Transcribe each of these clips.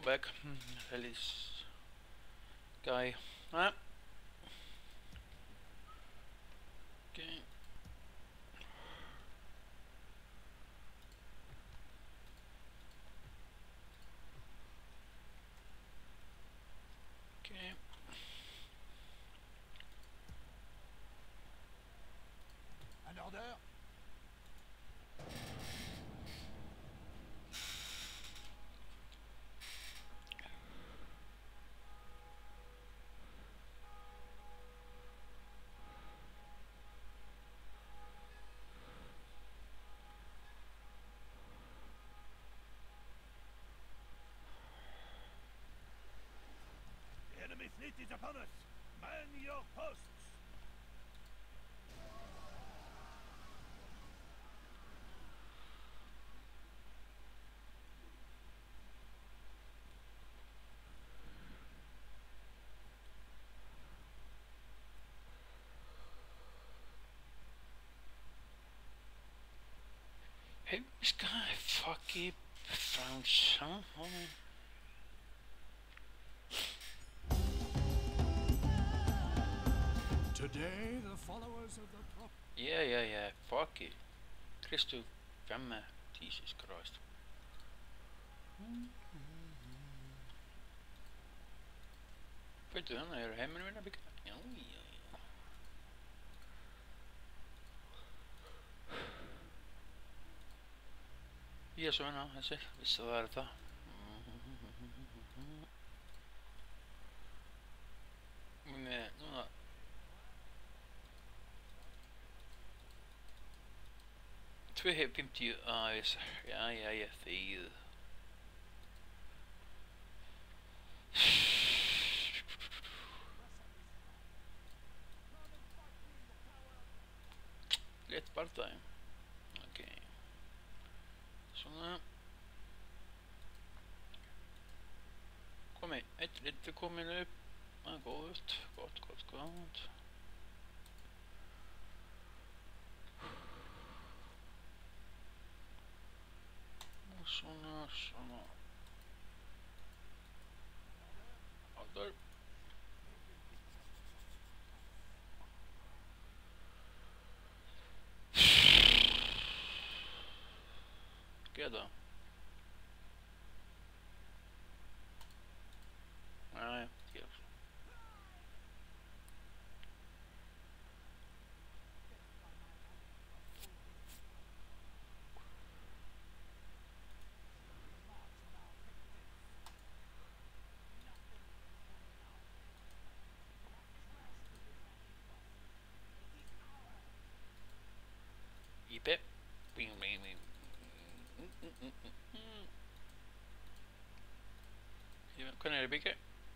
back. Release guy. Ah. Okay. Okay. Un order. The enemy fleet is upon us. Man your posts. Who's gonna fucking French, huh? Today, the followers of the Prophet. Yeah. Fuck it. Christo Femma. Jesus Christ. Vad är det? Är det hemma nu när vi kan? Ja. Ja, såna, jag ser. Visst var det då. Men nu då. Två här 50 eyes. Ja, fy. Lätt parta. Okej. Såna. Kom igen. Ett lite kommer upp. Ja, gott. Såna. Där. Gädda. Nej, helt. IP. Kan är det bygga?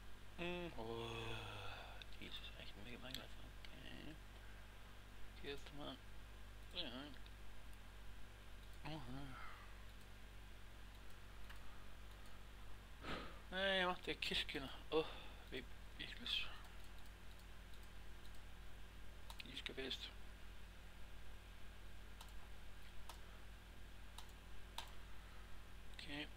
Jesus, jag kan mycket mangla. Okej. Helt man. Nej, jag måste kirkorna. Vi virkelig. De skal vist. Okay.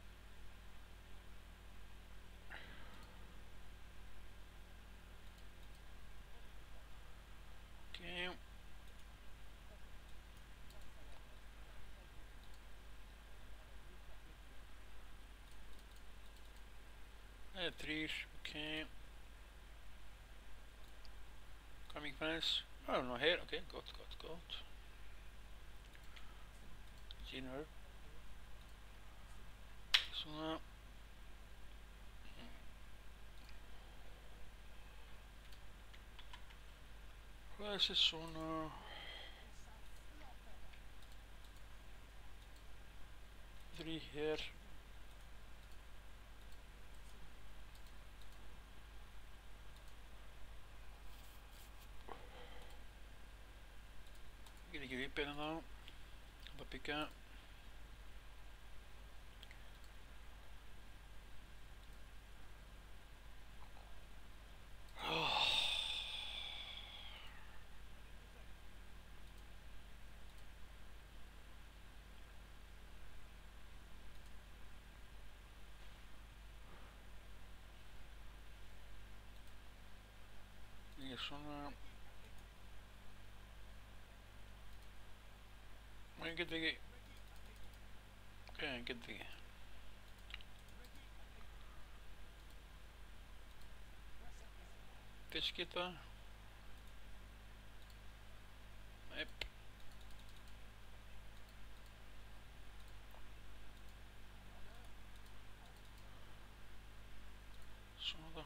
Okay. Three. Okay. Coming fast. Oh, no here. Okay, got. Dinner. Så. Vad är såna? Three here. Gonna give it better now. Bara picka. svona. Ég get ekki. Ok, ég get ekki. Fiskita. Nei. Svona.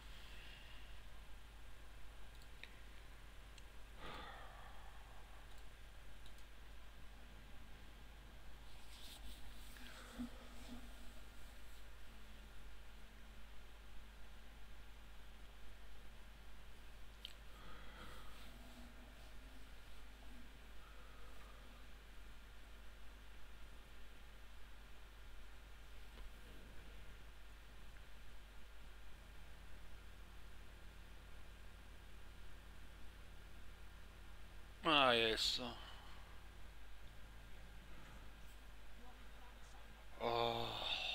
Ah, yes. Oh.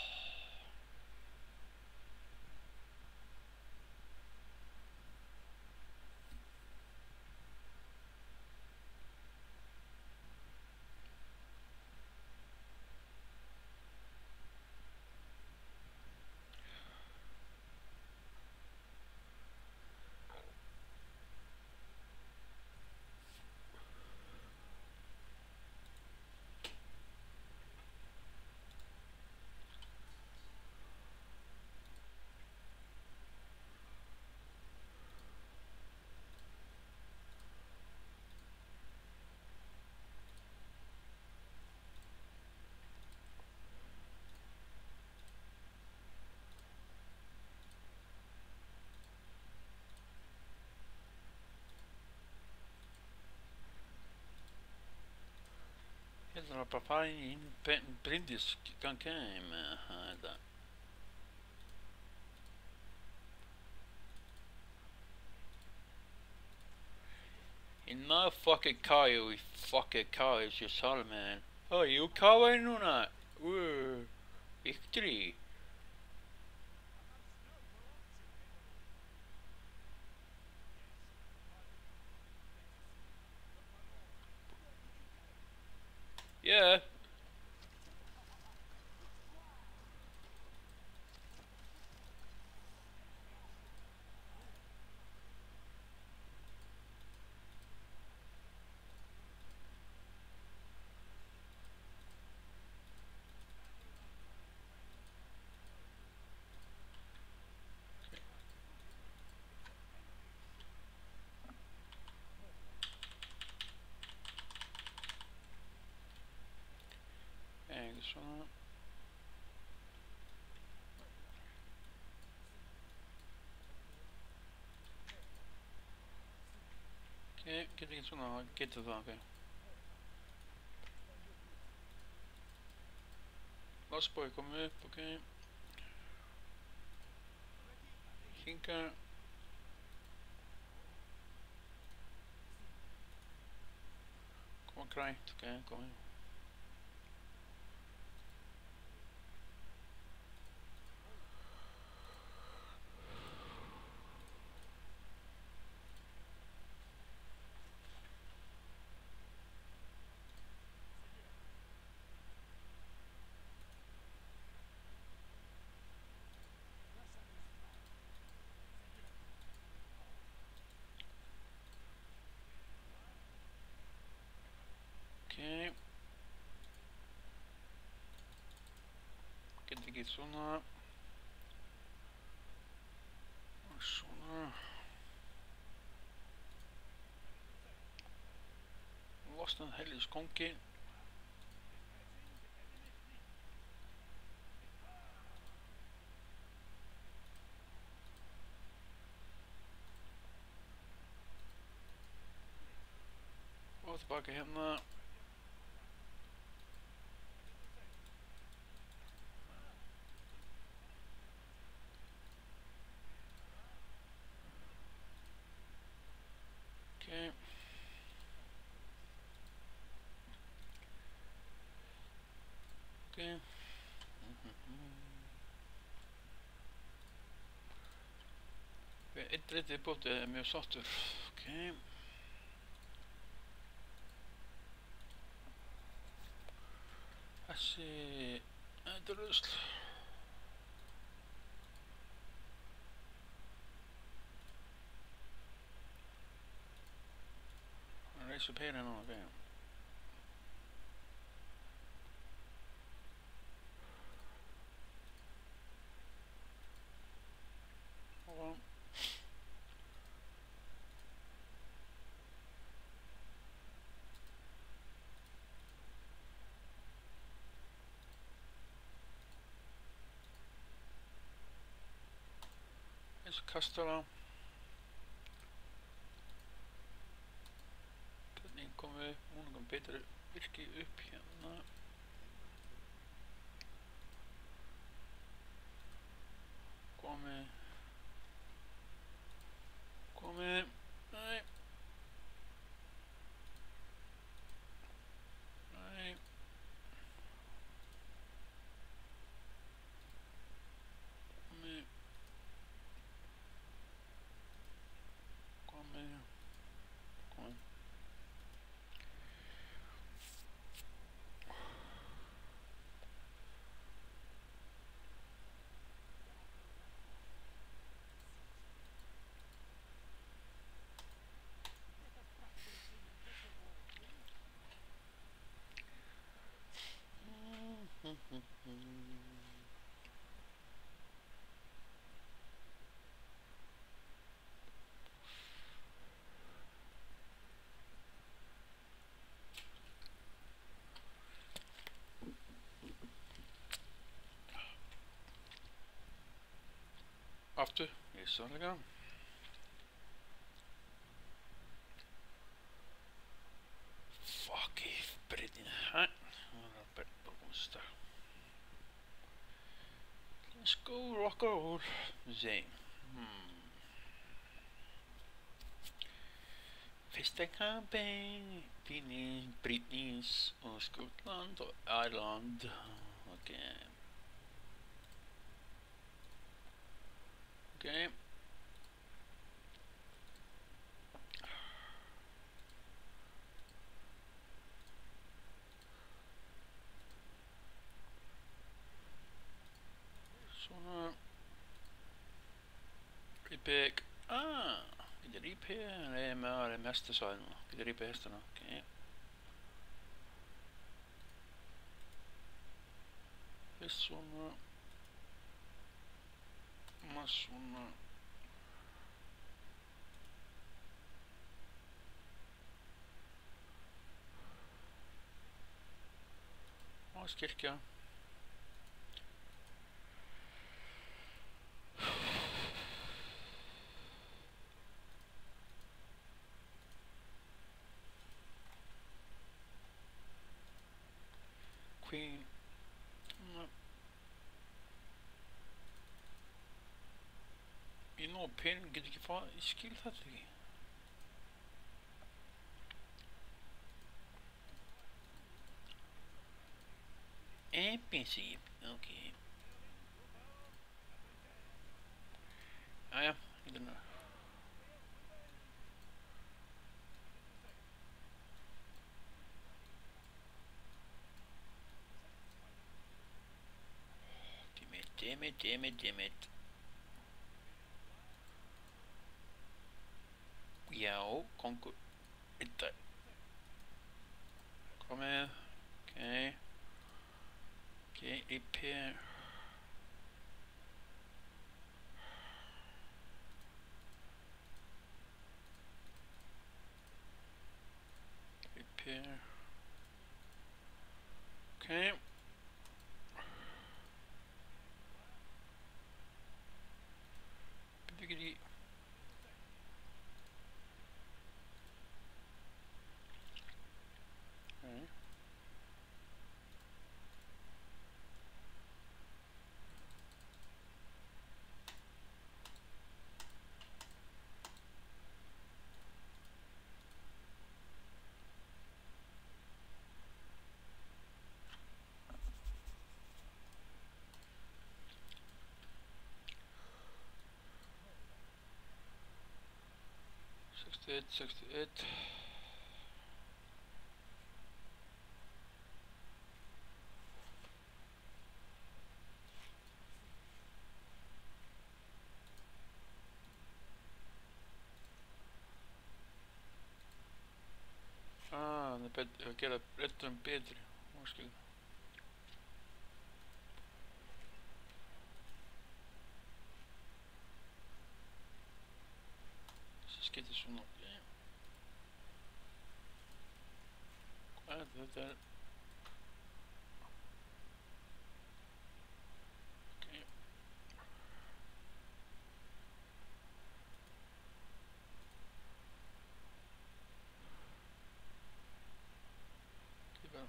Ég þarf bara að fara inn í brindisgangen með þetta. Enough fucking car, you fucking car is your soul, man. Oh, you car núna? Victory. Yeah. Svona. Ok, get ekki svona, getur það, ok. Lastbói komið upp, ok. Hinga. Koma grænt, ok, komið. Ok. Get ekki svona. Og svona. Losnað hellis kongi. Og tilbaka hérna. Ok. Ok. Einn reyndi bótið er mjög sáttur. Ok. Okay. Þessi endurusl. Raise upp hérna núna, ok. Og eins og kastala. Hvernig komum við upp? Núna komum betur virki upp hérna. Komið. Nei. Nei. Komið. Komið. Aftur, ég sannleika. Fuck if Britain. Let's go rock and roll. Zing. Fyrsta campaign. Britney's och Skottland och Irland. Okej. Okej. Såna. Repick. Kan jag ripa här? Det är med det mesta så här. Kan jag ripa hästarna? Okej. Det är såna. Massorna. Skirka. Queen. You know, pen get you for skill that thing. NPC. Okay. Ja, I don't know. Damn it. Ja, konkur. Inte. Kom här. Okej. Okej, repair. Repair. Okej. Bedrägeri. Okay. 68, 68. Ah, aquela letra em pedra. Acho que se esquece isso não. Ah, tá. Ok. Que bom.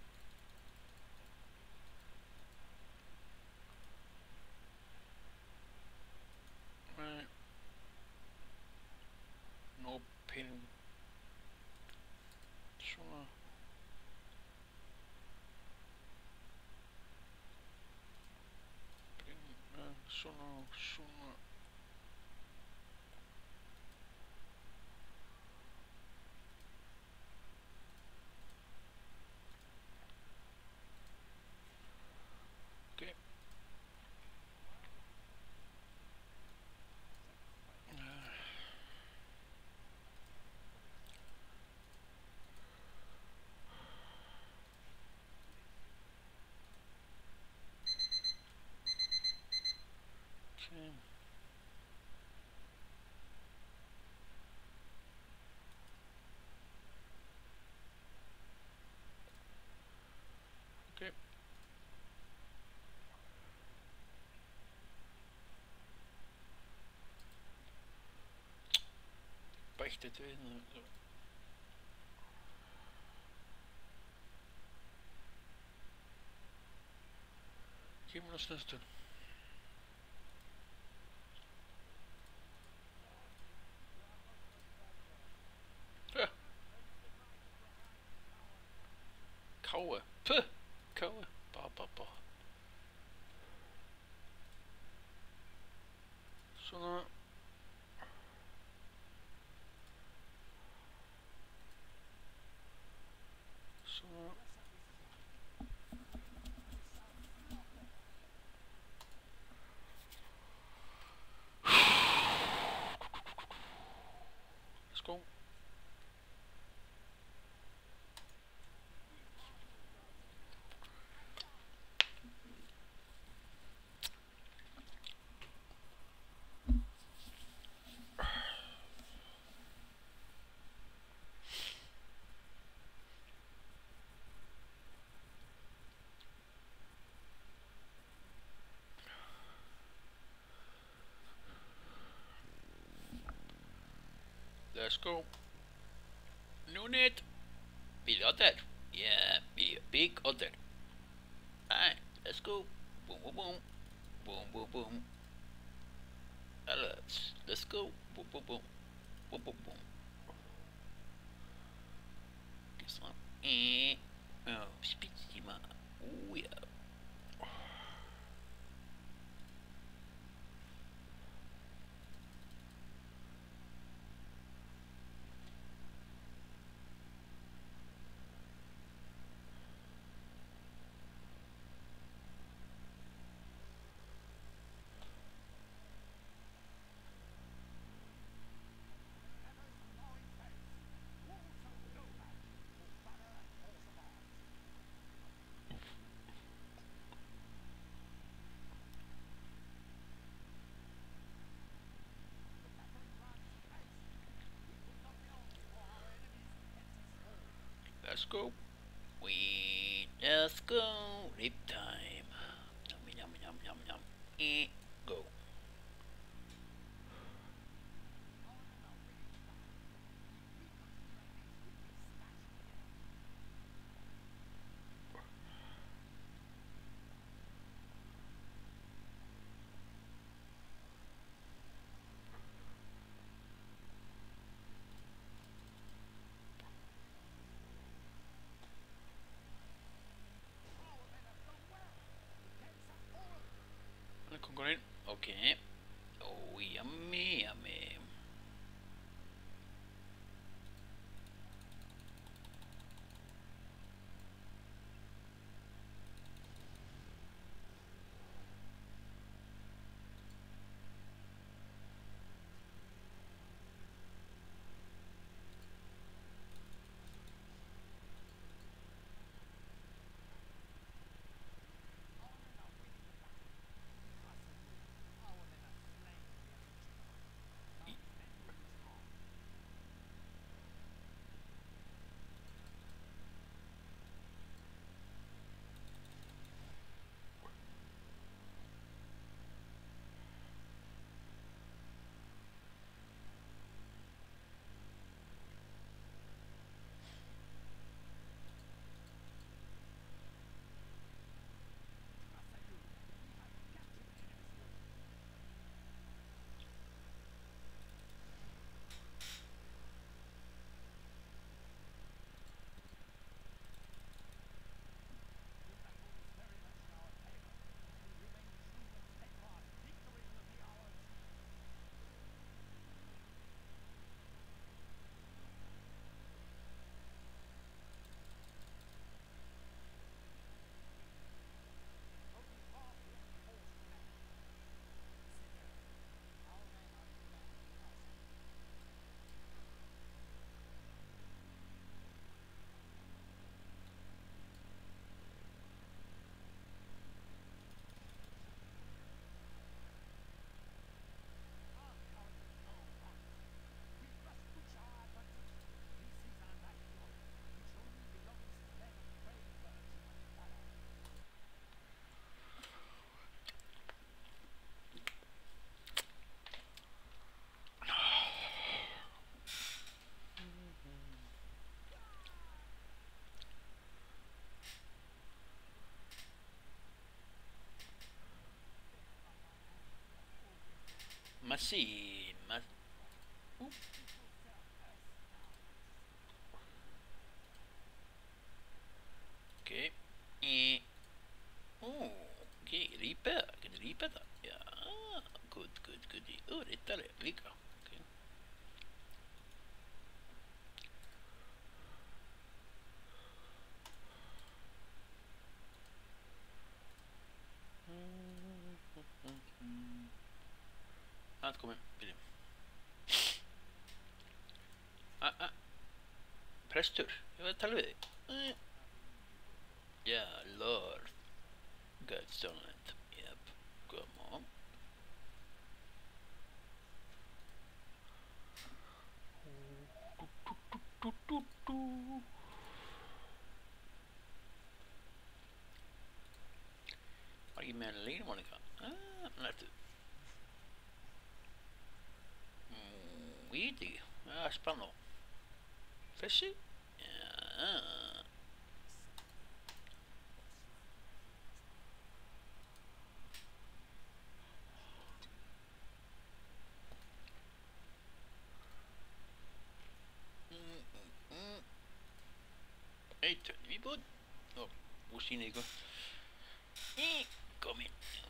No pin. Svona. Svona. Ok. Okay. Okay. Beichtet werden. So. Gehen wir das nächste. Ja. Kaue. Puh. Kaue. Ba. Svona. Svona. Let's go. Let's go. No net. Big otter. Yeah, be a big otter. Alright, let's go. Boom, boom, boom. Boom, boom, boom. Let's go. Boom, boom, boom. Boom, boom, boom. This one. Oh, Spitzima. Oh, yeah. Let's go. Let's go. Rip time. Yum, yum, yum, yum, yum. Go. Concurrent. Okay. Oh, yummy, yummy. Machine. Okay. Oh, okay, repair. Can repair that. Ja, good, good, good. Oh, detta är lika. Okay. Annat kommer. Prestur. Jag vet tala vid dig. Ja, Lord. God's done it. Yep. Come on. Vad är med en liten Monica? Lätt. Weedy. Ja, spännande. Fishy? Ja. Eita, vi bud. Oh, usine go. Kom in.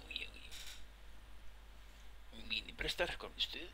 Mini prestar kom stud.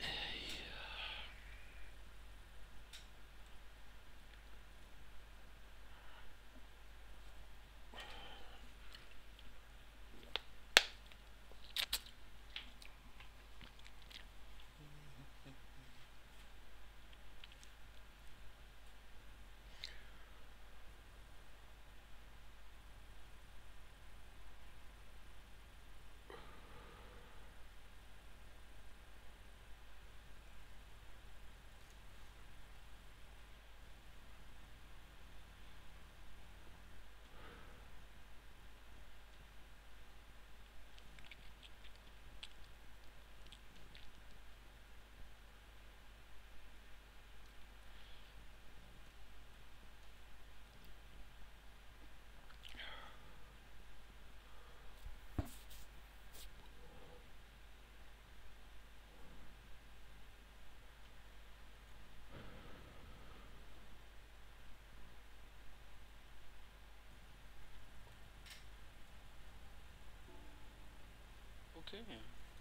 Okej.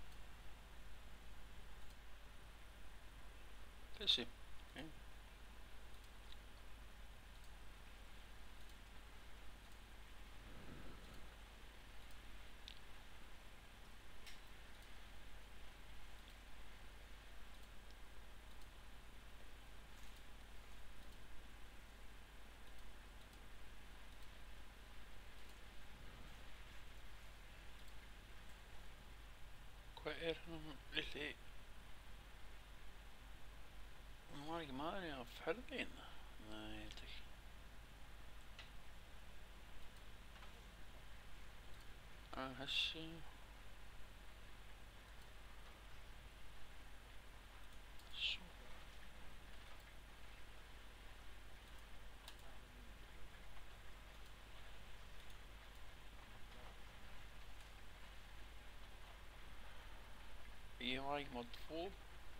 Fishy. Okay. Hvað er hann lilli hann var ekki maðurinn á ferðin? Nei, ég veit ekki. Þessi svo ég var ekki mátt två.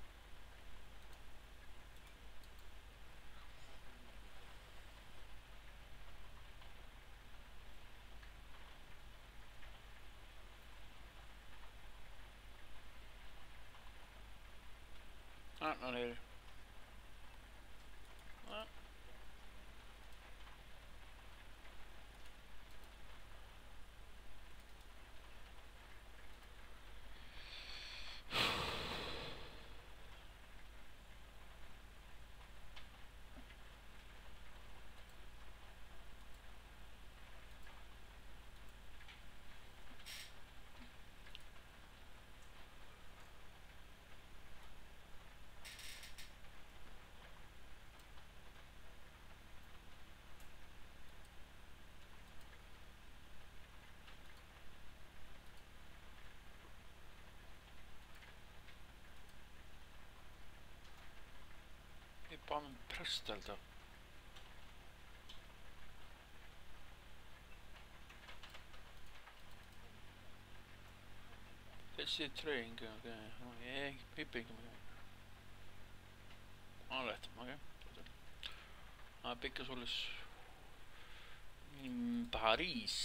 Någon är det. Ég bað prest held ég. Þessi treying, ok. Ég byggjum ekki. Alright, ok. Það byggja svolítið í París.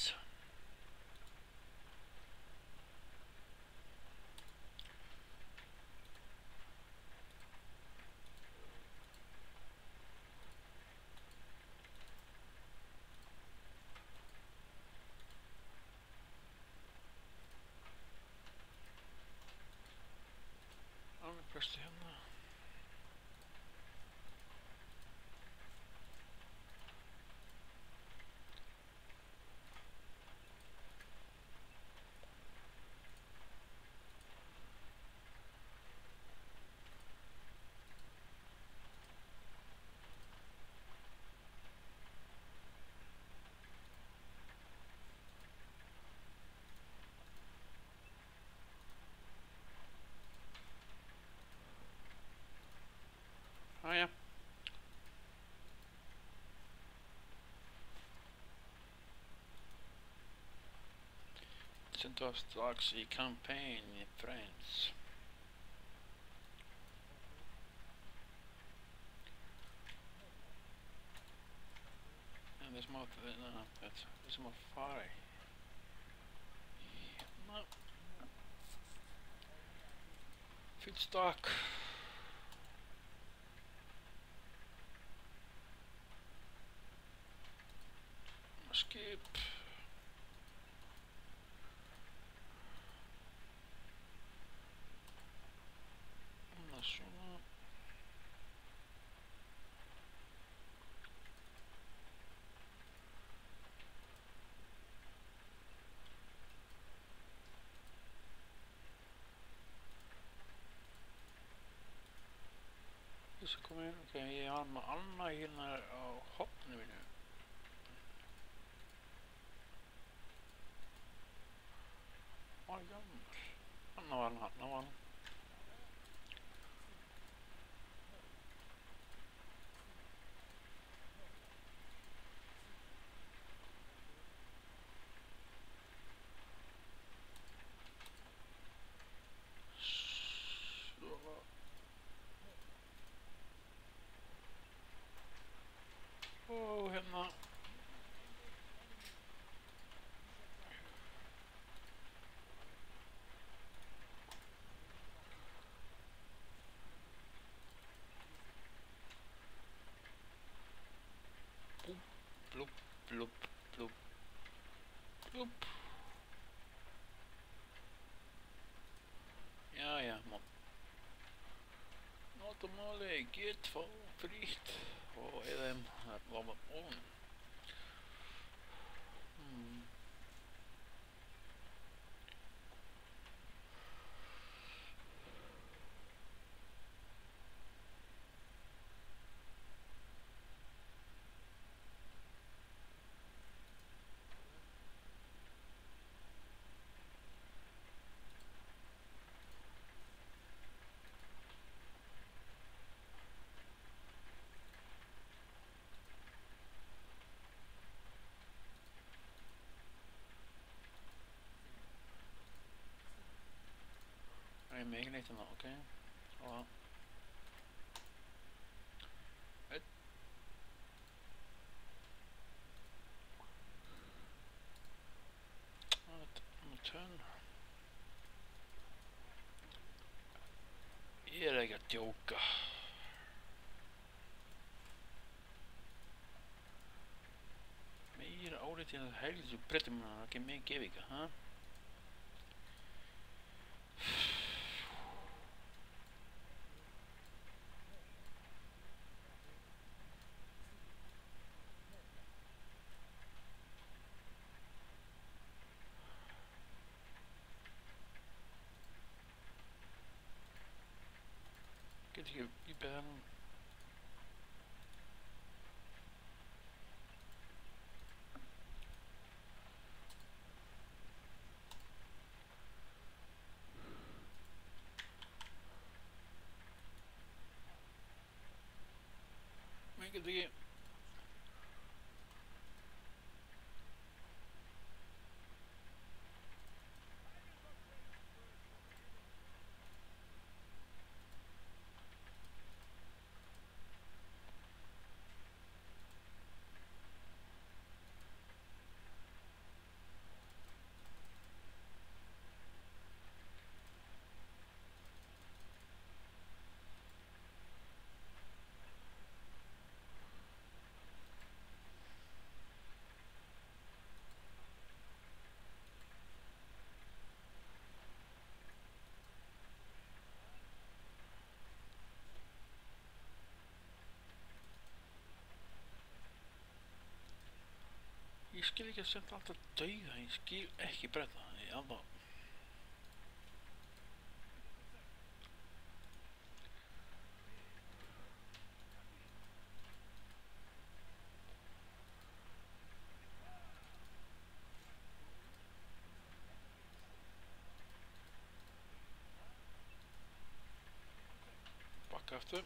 Alveg presti hérna. Jæja. Send oss strax i campaign friends. En det är som att fara i. Hérna. Feedstock. Skip. Såna. Så kommer in, okej, jag har med alla hinnar och hopp nu. Vad gammal. Han var. Hemma. Plupp, plupp, plupp, plupp. Ja, man. Något om att lägget för fritt. Vad är det här? Vad var on? Jag är med lite nu, okej? Ja. Ett. Turn. Är att joka. Mer ordet till helg så pretty man kan mig kevika, ha? Get you better. Make it the skil ekki að senda alltaf dauða, ég skil ekki breyta, ég alveg. Bakka aftur.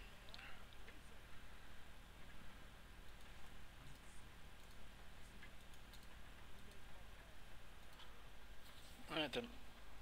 Þetta er...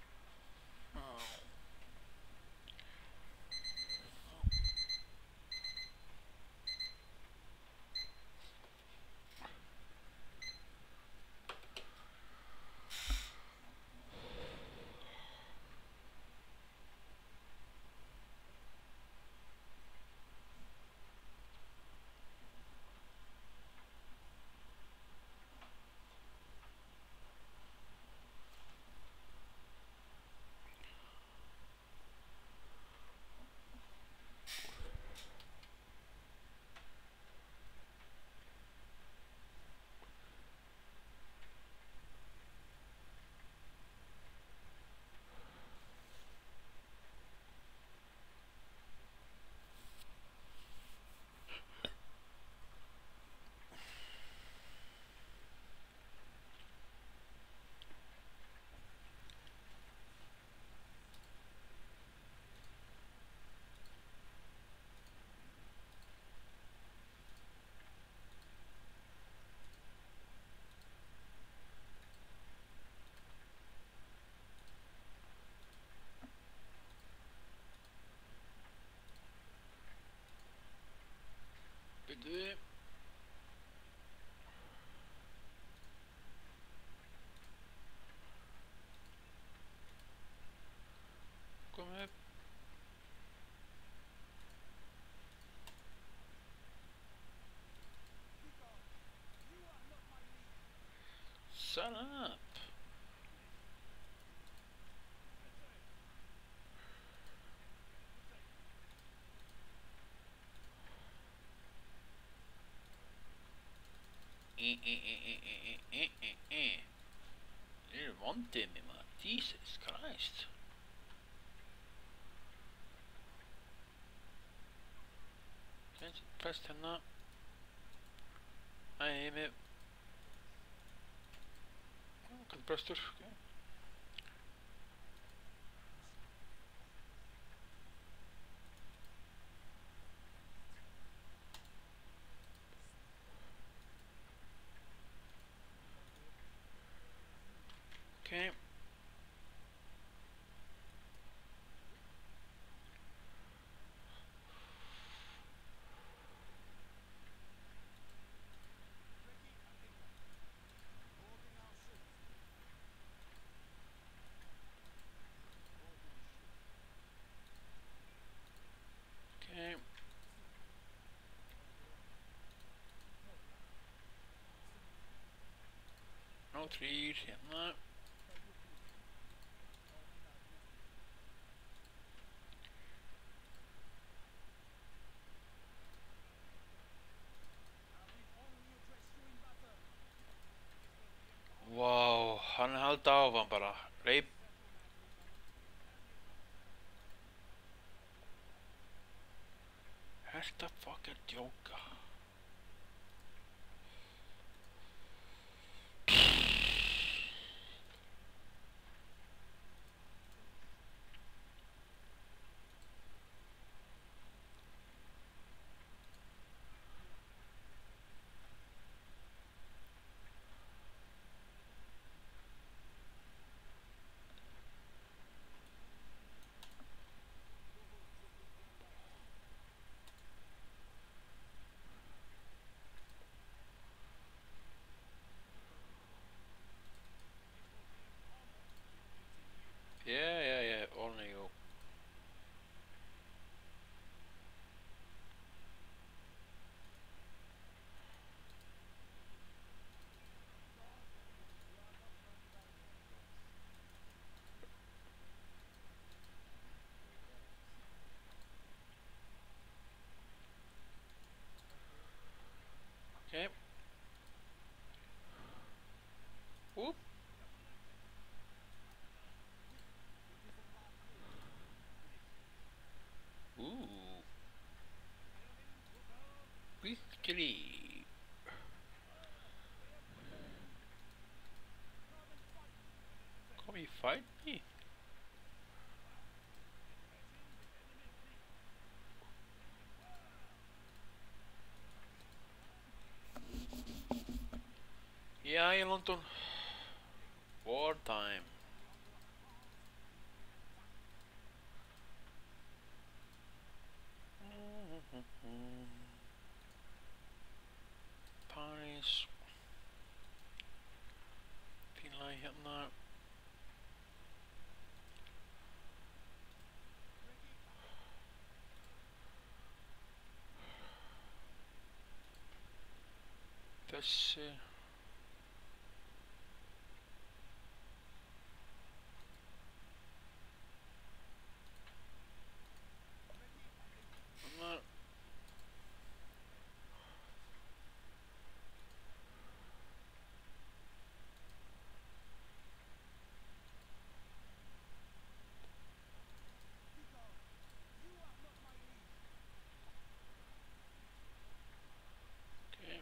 Byrju við. Komið upp. Shut up. You're wanting me, man. Jesus Christ. Okay, press henne. Nei, med... Kan bröstur, okay. Okay. Okay. No trees, henne. Wow, hann haldi áfram bara. Reip. Þetta fucking djóka. Morton. Wartime. Paris. Feel like hitting that. This that. Okay.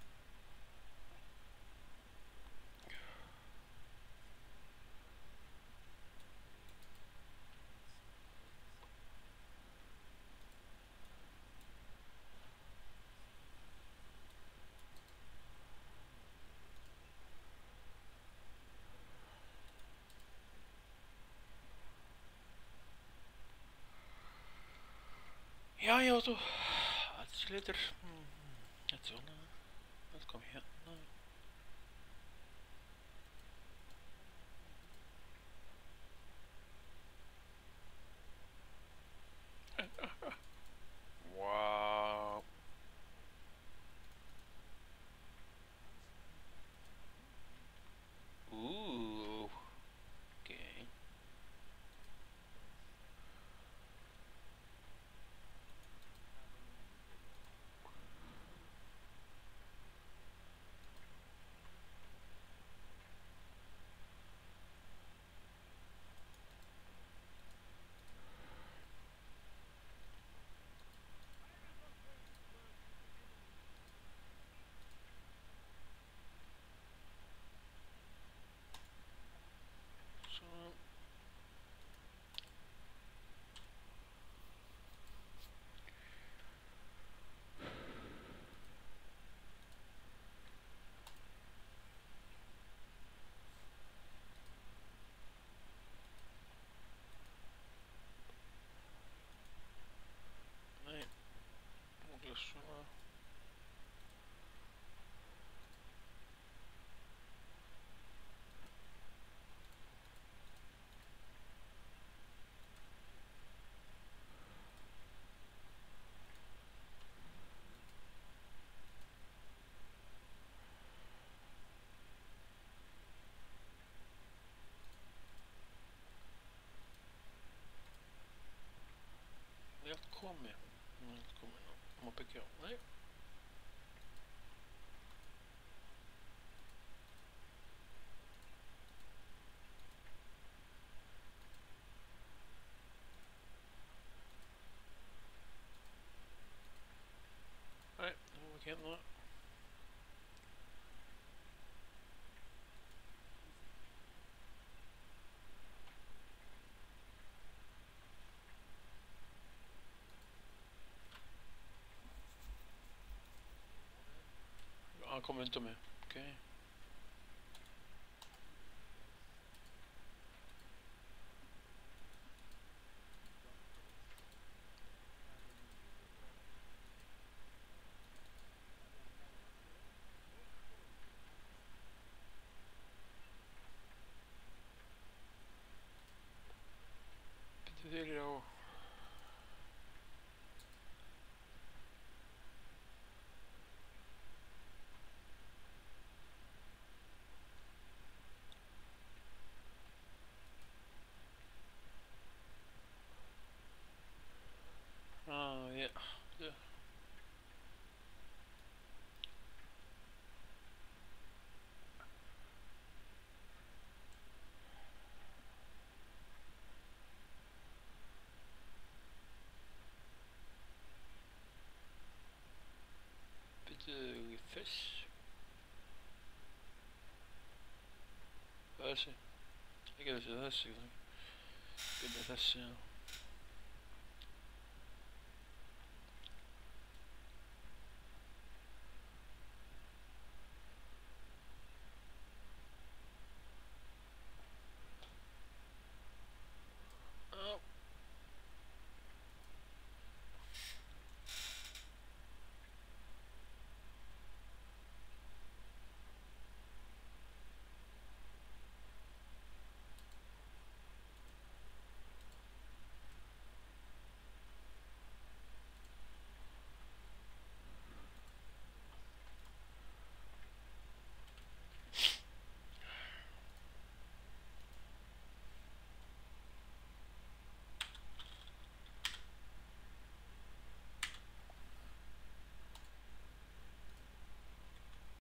Ja, ja, zo. Het is later. Het is wel. Dat kom je. Wow. Ooh. Okay. So. Nee. Moet dus. Ja, kom je. Nee, kom je nog. Mop ik jou. Nee. Nee, dan moet ik helemaal. Aankomen into me. Oké. Video. Ah, ja. De. De vis. Waar is hij? Ik heb de vis. Ik heb de vis.